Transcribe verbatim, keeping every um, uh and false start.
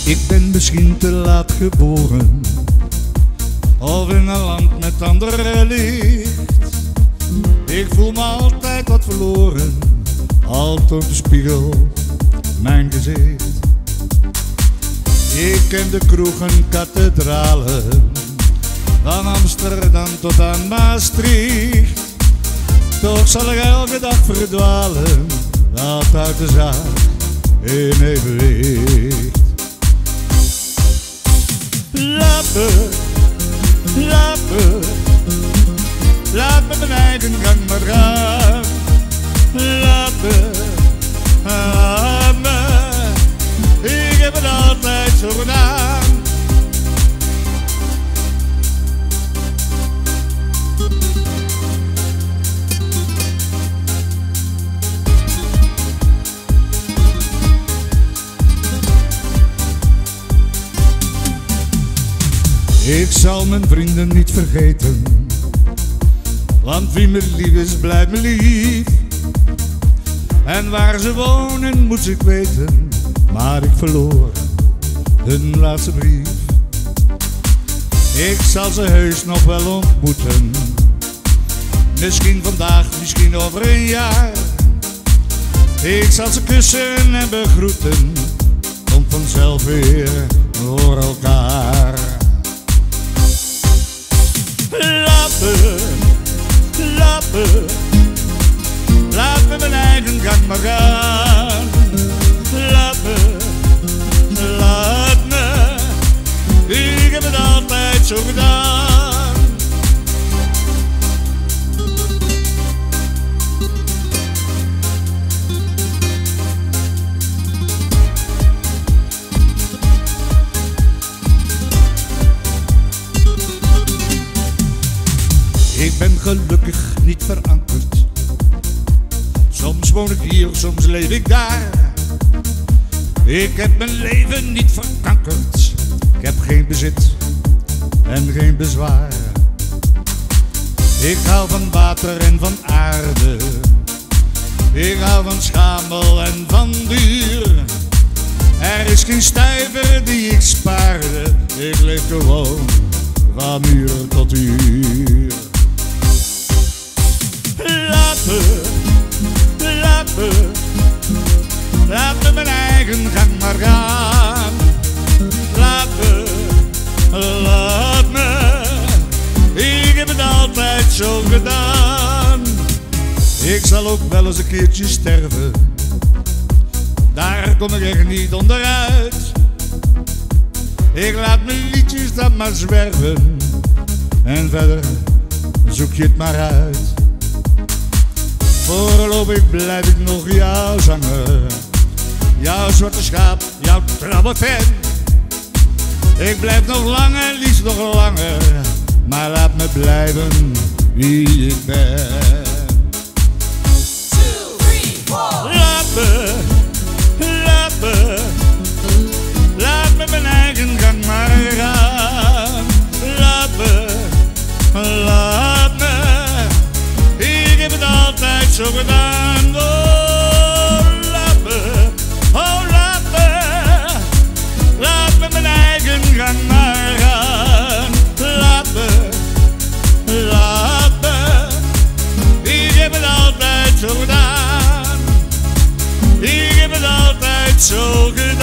Ik ben misschien te laat geboren, of in een land met andere licht. Ik voel me altijd wat verloren, al toont de spiegel mijn gezicht. Ik ken de kroegen, kathedralen, van Amsterdam tot aan Maastricht. Toch zal ik elke dag verdwalen, dat houdt de zaak in evenwicht. Laat me, laat me, laat me mijn eigen gang maar gaan. Laat me, laat me, ik heb het altijd zo gedaan. Ik zal mijn vrienden niet vergeten, want wie me lief is, blijft me lief. En waar ze wonen moet ik weten, maar ik verloor hun laatste brief. Ik zal ze heus nog wel ontmoeten, misschien vandaag, misschien over een jaar. Ik zal ze kussen en begroeten, komt vanzelf weer door elkaar. Laat me, laat me, laat me mijn eigen gang maar gaan. Laat me, laat me, ik heb het altijd zo gedaan. Ik ben gelukkig niet verankerd, soms woon ik hier, soms leef ik daar. Ik heb mijn leven niet verkankerd, ik heb geen bezit en geen bezwaar. Ik hou van water en van aarde, ik hou van schamel en van duur. Er is geen stuiver die ik spaarde, ik leef gewoon van uur tot uur. Laat me, laat me, laat me mijn eigen gang maar gaan. Laat me, laat me, ik heb het altijd zo gedaan. Ik zal ook wel eens een keertje sterven, daar kom ik echt niet onderuit. Ik laat mijn liedjes dan maar zwerven, en verder zoek je het maar uit. Voorlopig blijf ik nog jouw zanger, jouw zwarte schaap, jouw trouwe fan. Ik blijf nog lang en liefst nog langer, maar laat me blijven wie ik ben. Two, three, four. Laat me, laat me, laat me mijn eigen gang maar gaan. Laat me, laat me, ik heb het altijd zo gedaan. Oh, laat me, oh, laat me, laat me mijn eigen gang maar gaan. Laat me, laat me, ik heb het altijd zo gedaan. Ik heb het altijd zo gedaan.